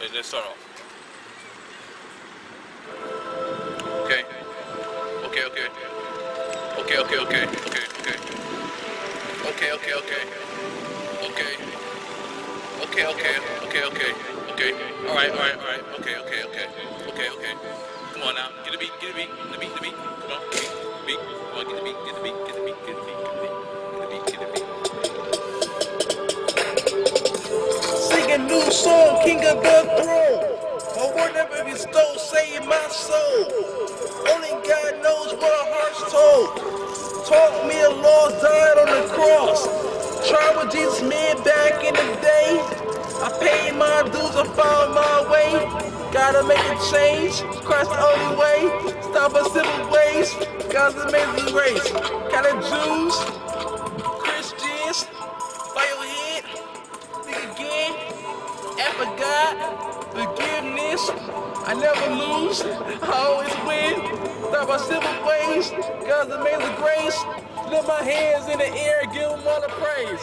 Let's start off. Okay. Okay. Okay. Okay. Okay. Okay. Okay. Okay. Okay. Okay. Okay. Okay. Okay. Okay. Okay. Okay. Okay. All right. All right. All right. Okay. Okay. Okay. Okay. Okay. Come on now. Get the beat. Get the beat. Get the beat. Get the beat. Come on. Beat. Come on. Get the beat. Get the beat. Get the beat. Get the beat. Get the beat. Get the beat. Sing a new song, King of the Throne. My word never be stole, saving my soul. Only God knows what our hearts told. Taught me a law, died on the cross. Tried with Jesus, man, back in the day. I paid my dues, I found my way. Gotta make a change, Christ the only way. Stop our civil ways, God's amazing grace. Got the Jews, Christians, bow your head, think again. And for God, forgiveness, I never lose, I always win. Stop our civil ways, God's amazing grace. Lift my hands in the air, give him all the praise.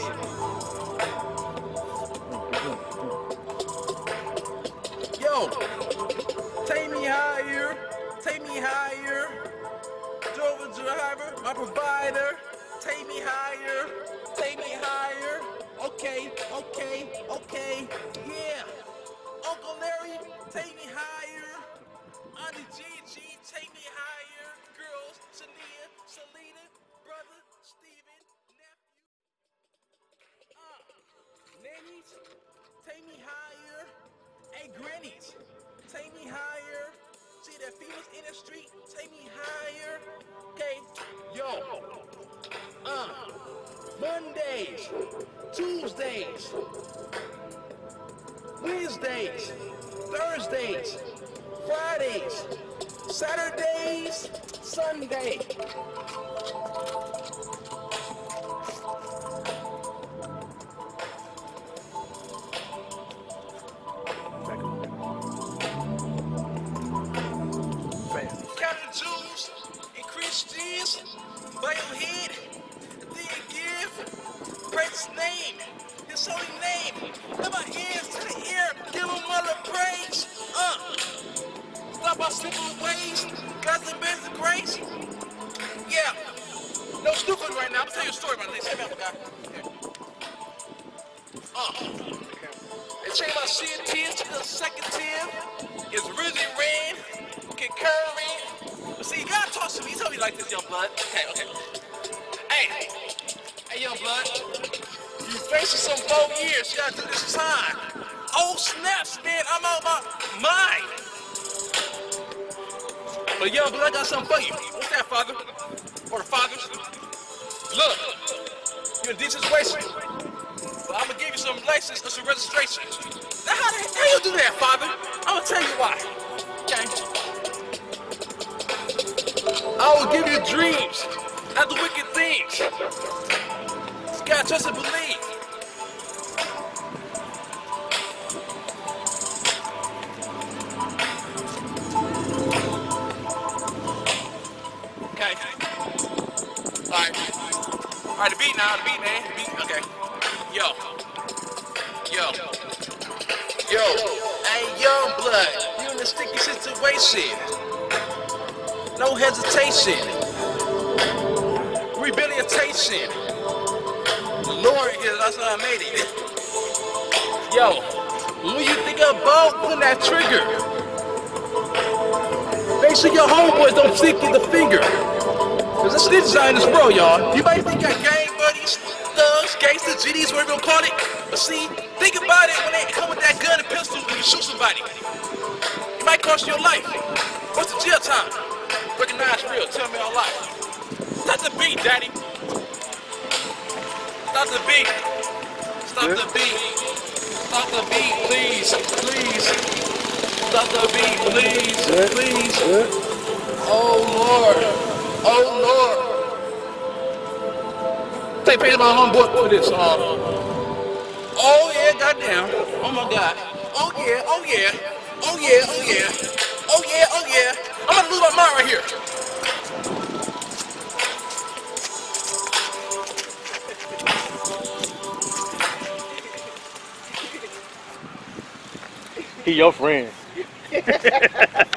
Yo, take me higher, take me higher. Jehovah driver, my provider, take me higher, take me higher. Okay, okay, okay, yeah. Uncle Larry, take me higher. Auntie Gigi, take me higher. Girls, Shania, Selena, brother, Steven, nephew. Nannies, take me higher. Hey, grannies, take me higher. See that females in the street, take me higher. Okay, yo. Mondays, Tuesdays, Wednesdays, Thursdays, Fridays, Saturdays, Sunday. Counting Jews and Christians, bow your head, and then give praise his name, his holy name. Lift my hands to the air, give him all the praise. Stop our simple ways, God's amazing grace. Yeah, no stupid right now. I'm gonna tell you a story about this. Hey, man, guy. They changed my CNTs to the second tier. It's really ran, concurring. But see, God talks to me. He told me like this, young blood. Okay. Hey, young blood. You facing some 4 years. You gotta do this time. Oh, snaps, man. I'm out my mind. But young blood, I got something for you. What's that, father? Or the fathers? Look, you're in a decent situation. But I'm gonna give you some license or some registration. Now, how the hell you do that, father? I'm gonna tell you why. Okay. I will give you dreams, not the wicked things. You gotta trust and believe. Okay. Alright, the beat now, man. The beat, okay. Yo. Hey, young blood, you in a sticky situation. No hesitation. Rehabilitation. Lord, that's how I made it. Yo, when you think about pulling that trigger, make sure your homeboys don't stick you the finger. Cause this is in this world, y'all. You might think I gang buddies, thugs, gangsters, GDs, whatever you call it. But see, think about it when they come with that gun and pistol when you shoot somebody. It might cost you your life. What's the jail time? Recognize real, tell me all life. Stop the beat, daddy. Stop the beat. Stop the beat. Stop the beat, please. Stop the beat, please. Oh Lord. Take pay to my homeboy for this. Oh yeah, goddamn. Oh my God. Oh yeah. I'm gonna lose my mind right here. He your friend.